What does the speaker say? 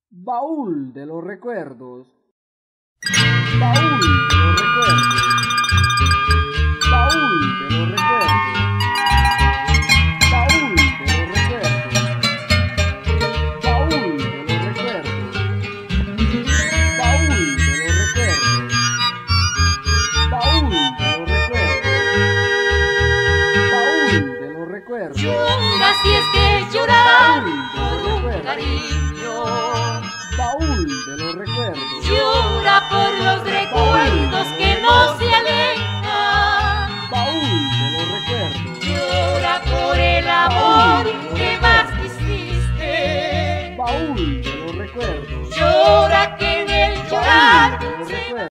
Baúl de los recuerdos. Baúl de los recuerdos. Baúl de los recuerdos. Baúl de los recuerdos. Baúl de los recuerdos. Baúl de los recuerdos. Baúl de los recuerdos. Baúl de los recuerdos. Llora si es que llorar por un cariño. Baúl de los recuerdos. Llora por los recuerdos que no se alejan.